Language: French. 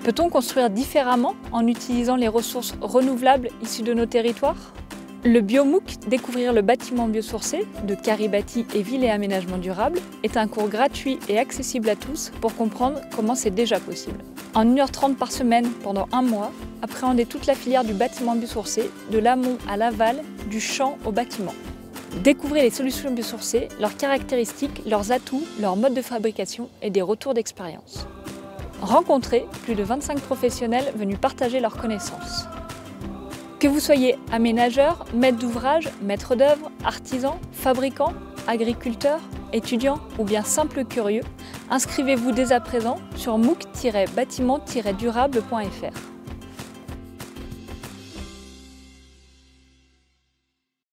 Peut-on construire différemment en utilisant les ressources renouvelables issues de nos territoires? Le BioMOOC Découvrir le bâtiment biosourcé de Caribati et Ville et Aménagement Durable est un cours gratuit et accessible à tous pour comprendre comment c'est déjà possible. En 1h30 par semaine pendant un mois, appréhendez toute la filière du bâtiment biosourcé, de l'amont à l'aval, du champ au bâtiment. Découvrez les solutions biosourcées, leurs caractéristiques, leurs atouts, leurs modes de fabrication et des retours d'expérience. Rencontrez plus de 25 professionnels venus partager leurs connaissances. Que vous soyez aménageur, maître d'ouvrage, maître d'œuvre, artisan, fabricant, agriculteur, étudiant ou bien simple curieux, inscrivez-vous dès à présent sur mooc-bâtiment-durable.fr.